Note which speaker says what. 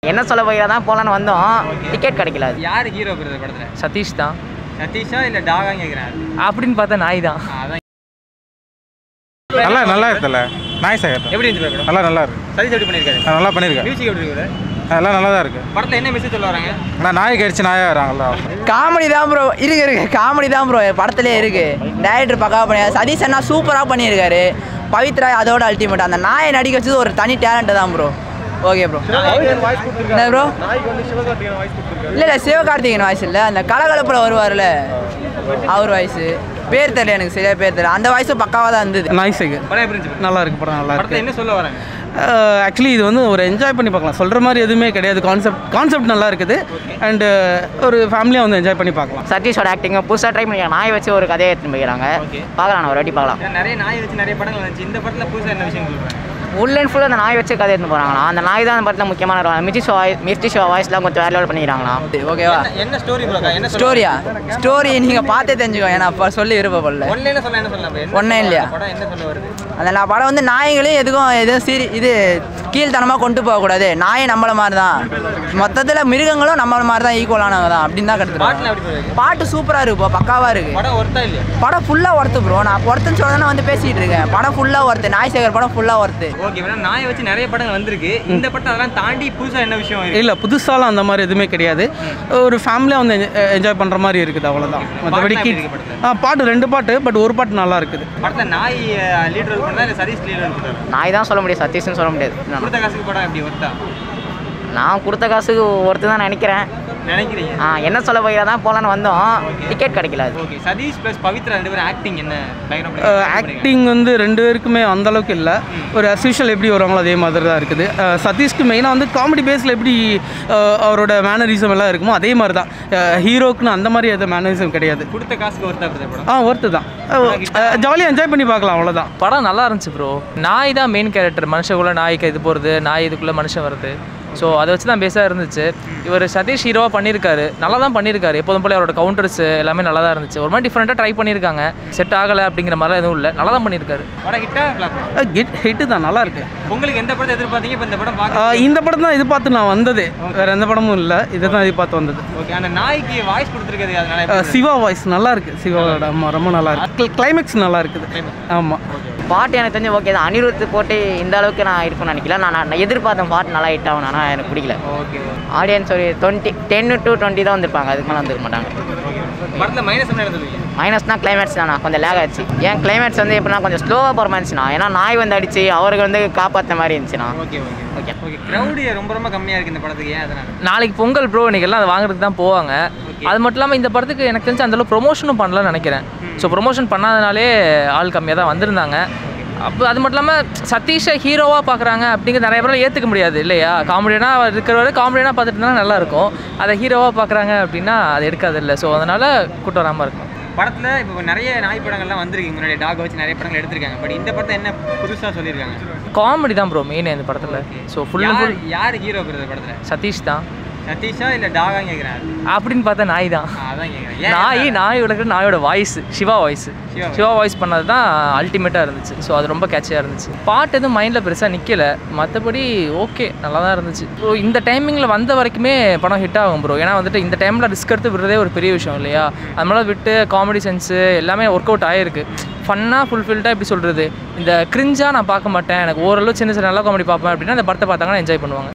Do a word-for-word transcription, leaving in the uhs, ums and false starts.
Speaker 1: என்ன சொல்ல போகிறா தான் போலான்னு வந்தோம், டிக்கெட் கிடைக்கல.
Speaker 2: யார் ஹீரோ பிரதர் படத்துல?
Speaker 3: சதீஷ் தான்.
Speaker 2: சதீஷா இல்ல டாகான்னு கேக்குறாரு
Speaker 3: அப்படின்னு பார்த்தா நாய் தான்.
Speaker 4: நல்லா நல்லா இருக்குல்ல நாய் சேகர்
Speaker 2: எப்படி இருந்துச்சு படம்?
Speaker 4: நல்லா நல்லா இருக்கு.
Speaker 2: சதீஷ் எப்படி பண்ணிருக்காரு?
Speaker 4: நல்லா பண்ணியிருக்கேன்.
Speaker 2: மியூசிக் எப்படி இருக்கு?
Speaker 4: அதெல்லாம் நல்லா தான் இருக்கு.
Speaker 2: படத்துல என்ன மெசேஜ் சொல்ல வராங்க?
Speaker 4: ஆனால் நாய் கடிச்சு நாயாக வராங்களா?
Speaker 5: காமெடி தான் ப்ரோ இருக்கு இருக்கு காமெடி தான் ப்ரோ படத்துலேயே இருக்கு. டைரக்டர் பக்காவாக பண்ணியாரு. சதீஷ் அண்ணா சூப்பராக பண்ணியிருக்காரு. பவித்ரா அதோட அல்டிமேட். அந்த நாயை நடிக்க வச்சது ஒரு தனி டேலண்ட் தான் ப்ரோ. Okay bro. என்ன ப்ரோ? இல்லை இல்லை சிவகார்த்திகேயன் வாய்ஸ் இல்லை, அந்த கலகலப்பில் வருவார்ல அவர் வாய்ஸு. பேர் தெரியல எனக்கு சரியா பேர் தெரியல. அந்த வாய்ஸும் பக்காவாக தான் இருந்தது.
Speaker 3: நாய் சேகர்
Speaker 2: படம் எப்படி இருந்துச்சு?
Speaker 3: நல்லா இருக்கு. படம் நல்லா
Speaker 2: படத்துல
Speaker 3: இருக்கு.
Speaker 2: என்ன சொல்ல வராங்க?
Speaker 3: ஆக்சுவலி இது வந்து ஒரு என்ஜாய் பண்ணி பார்க்கலாம். சொல்கிற மாதிரி எதுவுமே கிடையாது. கான்செப்ட் கான்செப்ட் நல்லா இருக்குது. அண்டு ஒரு ஃபேமிலியாக வந்து என்ஜாய் பண்ணி பார்க்கலாம்.
Speaker 1: சதீஷோட ஆக்டிங் புதுசாக ட்ரை பண்ணிக்கிறாங்க. நாய் வச்சு ஒரு கதையை எடுத்துன்னு போய்க்கிறாங்க. பார்க்கலாம், ஒரு வாட்டி பார்க்கலாம்.
Speaker 2: ஏன்னா நிறைய நாய் வச்சு நிறைய படங்கள் வந்துச்சு. இந்த படத்துல புதுசா என்ன விஷயம் சொல்றாங்க?
Speaker 1: ஃபுல் அண்ட் ஃபுல்லாக அந்த நாய் வச்சு கதை எடுத்துன்னு போகிறாங்களா. அந்த நாய் தான் அந்த படத்தில் முக்கியமான இருக்கும். Mirchi show voice Mirchi show வாய்ஸ்லாம் கொஞ்சம் வேலை பண்ணிக்கிறாங்களா.
Speaker 5: ஓகேவா?
Speaker 2: என்ன ஸ்டோரி ப்ரோ? என்ன
Speaker 5: ஸ்டோரியா? ஸ்டோரி நீங்கள் பார்த்தே தெரிஞ்சுக்கோ. ஏன்னா அப்போ சொல்லி விருப்பப்படல.
Speaker 2: ஒன்லைன்ல சொல்ல என்ன சொல்லலாம்?
Speaker 5: ஒன்றே இல்லையா?
Speaker 2: படம் என்ன சொல்ல வருது?
Speaker 5: அந்த நான் படம் வந்து நாய்களையும் எதுக்கும் எதுவும் சீரி இது கீழ்த்தனமாக கொண்டு போகக்கூடாது. நாயை நம்மளை மாதிரி தான், மொத்தத்தில் மிருகங்களும் நம்மளை மாதிரி தான், ஈக்குவலானவங்க தான் அப்படின்னு தான்
Speaker 2: பாட்டுல
Speaker 5: கற்றுக்கலாம்.
Speaker 2: எப்படி போகுது?
Speaker 5: பாட்டு சூப்பராக இருக்கு ப்ரோ, பக்காவாக இருக்குது.
Speaker 2: படம் ஒர்த்தா இல்லையா?
Speaker 5: படம் ஃபுல்லாக ஒர்த்து ப்ரோ. நான் ஒருத்தன்னு சொல்ல வந்து பேசிகிட்டு இருக்கேன். படம் ஃபுல்லாக ஒர்த்து. நாய் சேகர் படம் ஃபுல்லாக ஒர்த்து.
Speaker 2: Okay madam. நாயை வச்சு நிறைய படங்கள் வந்திருக்கு. இந்த படம் அதெல்லாம் தாண்டி புதுசா என்ன விஷயம் இருக்கு?
Speaker 3: இல்லை புதுசாலாம் அந்த மாதிரி எதுவுமே கிடையாது. ஒரு ஃபேமிலியாக வந்து என்ஜாய் பண்ணுற மாதிரி இருக்குது, அவ்வளோதான். மற்றபடி
Speaker 2: பாட்டுலாம் எப்படி
Speaker 3: கிட்
Speaker 2: இருக்கு படத்துல?
Speaker 3: ஆ பாட்டு ரெண்டு பாட்டு, பட் ஒரு பாட்டு நல்லா இருக்குது.
Speaker 2: படத்துல நாய் லீட் ரோல் பண்ணா இல்ல சதீஷ் லீட் ரோல் பண்ணாரு?
Speaker 1: நாய் தான் சொல்ல முடியாது, சதீஷ்னு சொல்ல முடியாது.
Speaker 2: கொடுத்த காசுக்கு படம் எப்படி ஒர்த்தா
Speaker 1: நான் கொடுத்த காசுக்கு ஒருத்தர் தான் நினைக்கிறேன்.
Speaker 2: நினைக்கிறீங்க?
Speaker 1: ஆ என்ன சொல்ல போகிறா தான் போலான்னு வந்தோம், டிக்கெட் கிடைக்கல.
Speaker 2: ஓகே. சதீஷ் பிளஸ் பவித்ரா ரெண்டு பேரும் ஆக்டிங் என்ன பயங்கரம்?
Speaker 3: ஆக்டிங் வந்து ரெண்டு பேருக்குமே அந்த அளவுக்கு இல்லை. ஒரு அஸ்யூஷுவல் எப்படி வருவாங்களோ அதே மாதிரி தான் இருக்குது. அஹ் சதீஷ்க்கு மெயினாக வந்து காமெடி பேஸில் எப்படி அஹ் அவரோட மேனரிசம் எல்லாம் இருக்குமோ அதே மாதிரி தான். ஹீரோக்குன்னு அந்த மாதிரி எதுவும் மேனரிசம் கிடையாது.
Speaker 2: கொடுத்த காசுக்கு ஒர்த்தா படம்?
Speaker 3: ஆ ஒர்த்து தான். ஜாலியாக என்ஜாய் பண்ணி பார்க்கலாம், அவ்வளோதான்.
Speaker 6: படம் நல்லா இருந்துச்சு ப்ரோ. நாய் தான் மெயின் கேரக்டர். மனுஷக்குள்ளே நாய்க்கு இது போகிறது, நாய் இதுக்குள்ளே மனுஷன் வருது. ஸோ அதை வச்சு தான் பேஸாக இருந்துச்சு. இவர் சதீஷ் ஹீரோவாக பண்ணியிருக்காரு, நல்லா தான் பண்ணியிருக்காரு. எப்போதும் போல அவரோட கவுண்டர்ஸ் எல்லாமே நல்லா தான் இருந்துச்சு. ஒரு மாதிரி டிஃப்ரெண்ட்டாக ட்ரை பண்ணியிருக்காங்க. செட் ஆகலை அப்படிங்கிற மாதிரிலாம் எதுவும் இல்லை, நல்லா தான் பண்ணியிருக்காரு.
Speaker 2: படம் ஹிட்டா ஃப்ளாப்?
Speaker 3: ஹிட் ஹிட்டு தான், நல்லா இருக்கு.
Speaker 2: உங்களுக்கு எந்த படத்தை எதிர்பார்த்தீங்க? இப்போ இந்த படம் பார்க்க
Speaker 3: ஆஹ் இந்த படம் தான் எதிர்பார்த்து நான் வந்தது. வேற எந்த படமும் இல்லை, இதை தான் எதிர்பார்த்து வந்தது.
Speaker 2: ஓகே. அந்த நாய்க்கு வாய்ஸ் கொடுத்துருக்கிறது அதனால
Speaker 3: ஆஹ்
Speaker 2: எப்படி?
Speaker 3: சிவா வாய்ஸ் நல்லா இருக்கு. சிவாவோட ஆமாம் ரொம்ப நல்லா இருக்கு. கிளைமேக்ஸ் நல்லா இருக்குது. ஆமாம்.
Speaker 1: பாட்டு எனக்கு தெரிஞ்சு ஓகே தான். அனிருத் போட்டு இந்த அளவுக்கு நான் இருக்குன்னு நினைக்கல. நான் நான் எதிர்பார்த்தேன் பாட்டு நல்லா ஹிட் ஆகும், ஆனால் எனக்கு பிடிக்கல.
Speaker 2: ஓகே.
Speaker 1: ஆடியன்ஸ் ஒரு டுவெண்ட்டி டென் டு டுவெண்ட்டி தான் வந்திருப்பாங்க, அதுக்கு மேலே வந்துருக்க மாட்டாங்க.
Speaker 2: படத்தில் மைனஸ் என்ன நடந்தது?
Speaker 1: மைனஸ்னால் கிளைமேட்ஸ் தானா கொஞ்சம் லேக் ஆச்சு. ஏன் கிளைமேட்ஸ் வந்து எப்படின்னா கொஞ்சம் ஸ்லோவாக போகிற மாதிரி இருந்துச்சுண்ணா. ஏன்னா நாய் வந்து அடிச்சு அவருக்கு வந்து காப்பாற்ற மாதிரி இருந்துச்சுண்ணா.
Speaker 2: Okay okay
Speaker 1: okay
Speaker 2: okay. Crowd ரொம்ப ரொம்ப கம்மியாக இருக்குது இந்த படத்துக்கு. ஏன் அதனால?
Speaker 6: நாளைக்கு பொங்கல் ப்ரோ, இன்னைக்கு எல்லாம் அதை வாங்குறதுக்கு தான் போவாங்க. அது மட்டும் இல்லாமல் இந்த படத்துக்கு எனக்கு தெரிஞ்சு அந்தளவு ப்ரொமோஷனும் பண்ணலன்னு நினைக்கிறேன். ஸோ ப்ரொமோஷன் பண்ணாதனாலே ஆள் கம்மியாக தான் வந்திருந்தாங்க. அப்போ அது மட்டும் இல்லாமல் சதீஷை ஹீரோவாக பார்க்குறாங்க அப்படிங்கிறது நிறைய பேரால் ஏற்றுக்க முடியாது இல்லையா. காமெடியனாக இருக்கிறவரை காமெடியனாக பார்த்துட்டு இருந்தால் நல்லாயிருக்கும். அதை ஹீரோவாக பார்க்குறாங்க அப்படின்னா அது எடுக்காது இல்லை. ஸோ அதனால் கூட்டம் வராமல் இருக்கும்.
Speaker 2: படத்தில் இப்போ நிறைய நாய் படங்கள்லாம் வந்திருக்கு. முன்னாடி டாக் வச்சு நிறைய படங்கள் எடுத்திருக்காங்க. பட் இந்த படத்தை என்ன புதுசாக சொல்லியிருக்காங்க?
Speaker 6: காமெடி தான் ப்ரோ மெயின் இந்த படத்தில். ஸோ ஃபுல் அண்ட் ஃபுல்
Speaker 2: யார் ஹீரோ பிரதர் படத்தில்?
Speaker 6: சதீஷ் தான்.
Speaker 2: சதீஷா இல்லை டாகான்னு கேட்குறாரு?
Speaker 6: அப்படின்னு பார்த்தா நாய் தான்.
Speaker 2: அதான் கேட்குறேன்.
Speaker 6: நாய் நாயோட நாயோட voice Siva voice Siva voice பண்ணது தான் அல்டிமேட்டாக இருந்துச்சு. ஸோ அது ரொம்ப கேட்சியாக இருந்துச்சு. பாட்டு எதுவும் மைண்டில் பெருசாக நிற்கலை, மற்றபடி ஓகே நல்லா தான் இருந்துச்சு. ஸோ இந்த டைமிங்கில் வந்த வரைக்குமே படம் ஹிட் ஆகும் ப்ரோ. ஏன்னா வந்துட்டு இந்த டைமில் ரிஸ்க் எடுத்து விடுறதே ஒரு பெரிய விஷயம் இல்லையா. அதனால விட்டு காமெடி சென்ஸு எல்லாமே ஒர்க் அவுட் ஆகிருக்கு. ஃபன்னாக ஃபுல்ஃபில்டாக எப்படி சொல்கிறது, இந்த கிரிஞ்சாக நான் பார்க்க மாட்டேன், எனக்கு ஓரளவு சின்ன சின்ன நல்லா காமெடி பார்ப்பேன் அப்படின்னா அந்த படத்தை பார்த்தாங்கன்னா என்ஜாய் பண்ணுவாங்க.